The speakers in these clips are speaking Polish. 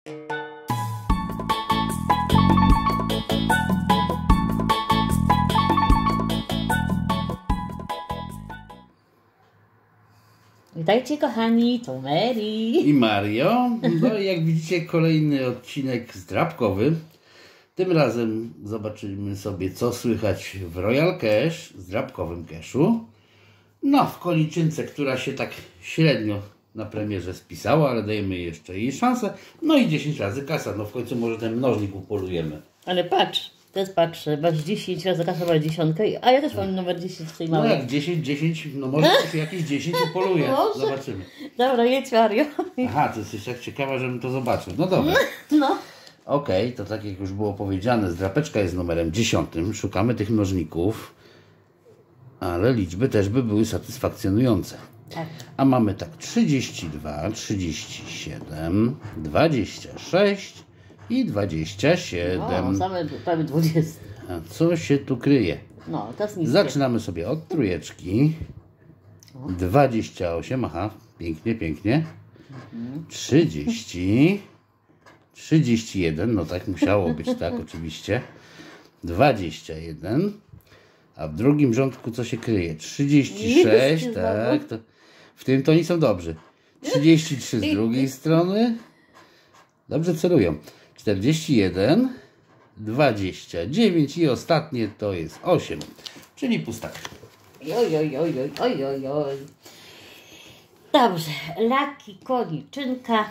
Witajcie kochani, to Mary i Mario. No i jak widzicie, kolejny odcinek zdrabkowy. Tym razem zobaczymy sobie, co słychać w Royal Cash, zdrabkowym cashu. No, w koniczynce, która się tak średnio na premierze spisała, ale dajemy jeszcze jej szansę. No i 10 razy kasa. No w końcu może ten mnożnik upolujemy. Ale patrz, też patrzę, masz 10 razy kasować dziesiątkę, a ja też mam numer 10 w tej małej. No jak 10, no może się jakieś 10 upoluje. Zobaczymy. Dobra, jedź Mario. Aha, to jesteś tak ciekawa, żebym to zobaczył. No dobra. No. Okej, to tak jak już było powiedziane, zdrapeczka jest numerem 10. Szukamy tych mnożników, ale liczby też by były satysfakcjonujące. Tak. A mamy tak 32, 37, 26 i 27. O, same prawie 20. A co się tu kryje? No, to jest nic. Zaczynamy sobie od trójeczki. 28, aha, pięknie, pięknie. 30, 31, no tak musiało być, tak, oczywiście. 21, a w drugim rządku co się kryje? 36, tak, to w tym to oni są dobrzy. 33 z drugiej strony. Dobrze celują. 41, 29 i ostatnie to jest 8, czyli pustak. Oj. Dobrze, laki, koniczynka.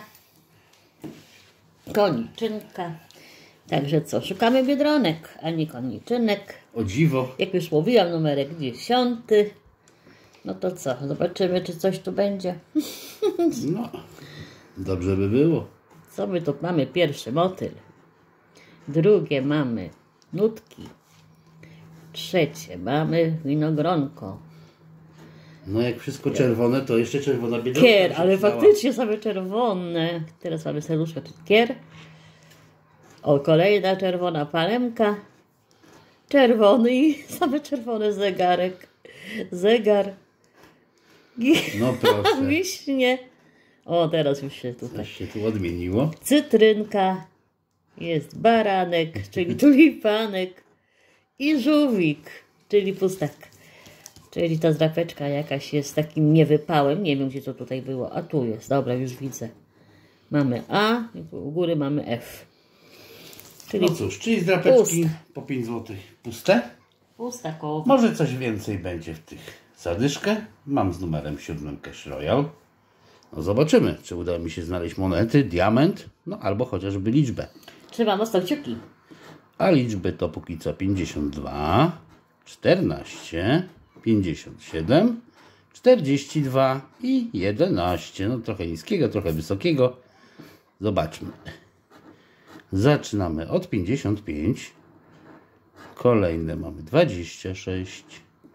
Także co, szukamy biedronek, a nie koniczynek. O dziwo. Jak już mówiłam, numerek 10. No to co, zobaczymy, czy coś tu będzie. No, dobrze by było. Co my tu mamy? Pierwszy motyl. Drugie mamy nutki. Trzecie mamy winogronko. No jak wszystko czerwone, to jeszcze czerwona biedronka. Kier, ale faktycznie same czerwone. Teraz mamy serduszko, czy kier. O, kolejna czerwona palemka. Czerwony i same czerwone zegarek. Zegar. No proszę. Wiśnie. O, teraz już się tutaj. Coś się tu odmieniło. Cytrynka. Jest baranek, czyli tulipanek. I żółwik, czyli pustak. Czyli ta zdrapeczka jakaś jest takim niewypałem. Nie wiem, gdzie to tutaj było. A tu jest. Dobra, już widzę. Mamy A i u góry mamy F. Czyli no cóż, czyli zdrapeczki po 5 zł puste. pustakowo. Może coś więcej będzie w tych zadyszkę. Mam z numerem 7 Cash Royal. No zobaczymy, czy uda mi się znaleźć monety, diament, no albo chociażby liczbę. Trzeba mocno kciuki. A liczby to póki co 52, 14, 57, 42 i 11. No trochę niskiego, trochę wysokiego. Zobaczmy. Zaczynamy od 55. Kolejne mamy 26,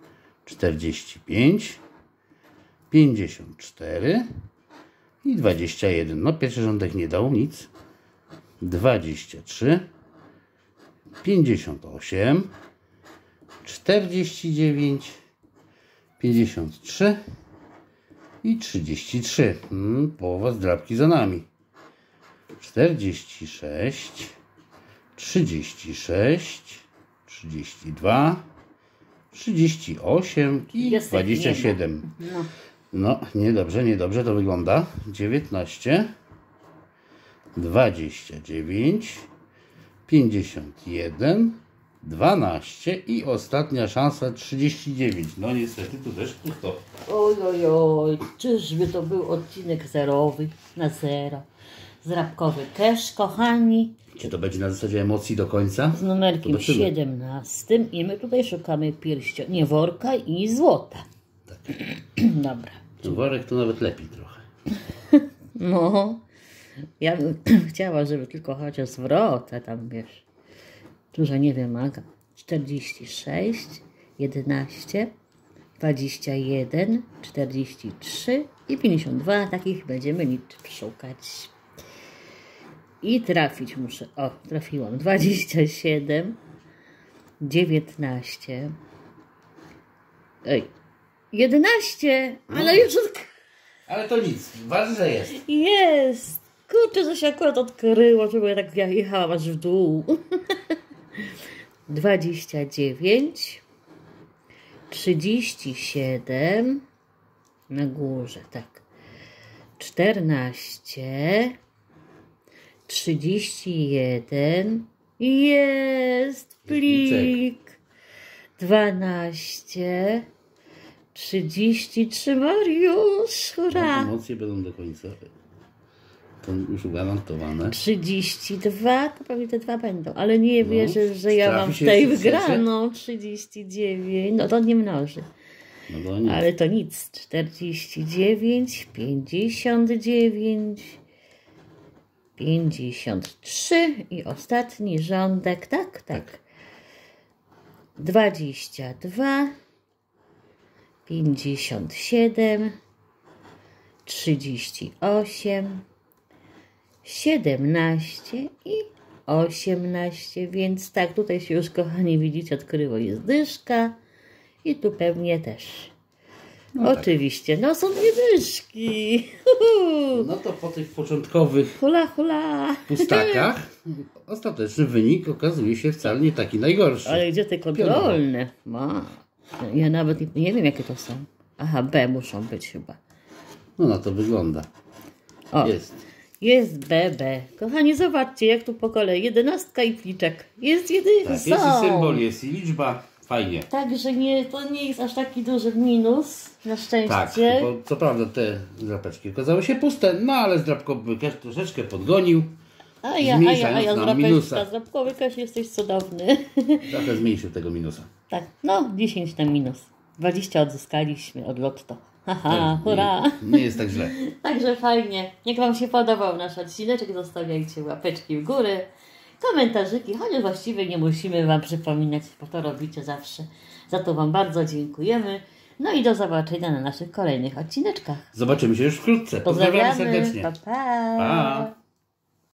45, 54 i 21. No pierwszy rządek nie dał nic. 23, 58, 49, 53 i 33. Połowa zdrabki za nami. 46, 36, 32, 38 i 27. No, niedobrze to wygląda. 19, 29, 51, 12 i ostatnia szansa 39. No niestety tu też pusto. Oj, czyżby to był odcinek zerowy na zero. Zdrabkowy cash, kochani. Czy to będzie na zasadzie emocji do końca? Z numerkiem Zobaczymy. 17 i my tutaj szukamy worka i złota. Tak. Dobra. Worek to nawet lepiej trochę. No, ja bym chciała, żeby tylko chociaż zwrot, a tam wiesz, dużo nie wymaga. 46, 11, 21, 43 i 52. Takich będziemy liczb szukać. I trafić muszę. O, trafiłam. 27, 19, 11, ale już... Ale to nic, ważne, że jest. Jest! Kurczę, że się akurat odkryło, żeby ja tak jechałam aż w dół. 29, 37, na górze, tak. 14, 31, jest plik. 12, 33, Mariusz, hurra. Emocje będą do końca. To już ugwarantowane. 32, to pewnie te dwa będą, ale nie wierzę, że ja mam w tej wygraną. 39, no to nie mnoży. No to nie. Ale to nic. 49, 59, 53 i ostatni rządek, tak. 22, 57, 38, 17 i 18, więc tak, tutaj się już, kochani, widzicie, odkryło, jest dyszka i tu pewnie też. No oczywiście, tak. No są dwie dyszki. No to po tych początkowych hula. pustakach ostateczny wynik okazuje się wcale nie taki najgorszy. Ale gdzie te kontrolne? Ja nawet nie wiem, jakie to są. Aha, B muszą być chyba. No na to wygląda. O, jest BB. Kochani, zobaczcie, jak tu po kolei. 11 i pliczek. Jest jedyny. Tak, jest i symbol, jest i liczba. Fajnie. Także to nie jest aż taki duży minus, na szczęście. Tak, bo co prawda te drapeczki okazały się puste, no ale zdrapkowy cash troszeczkę podgonił. A ja zdrapkowy cash, jesteś cudowny. Trochę zmniejszył tego minusa. Tak, no 10 na minus. 20 odzyskaliśmy od lotto. Haha, hurra! Nie jest tak źle. Także fajnie. Jak Wam się podobał nasz odcineczek, zostawiajcie łapeczki w górę, komentarzyki, chociaż właściwie nie musimy Wam przypominać, bo to robicie zawsze. Za to Wam bardzo dziękujemy. No i do zobaczenia na naszych kolejnych odcineczkach. Zobaczymy się już wkrótce. Pozdrawiamy serdecznie. Pa. Pa.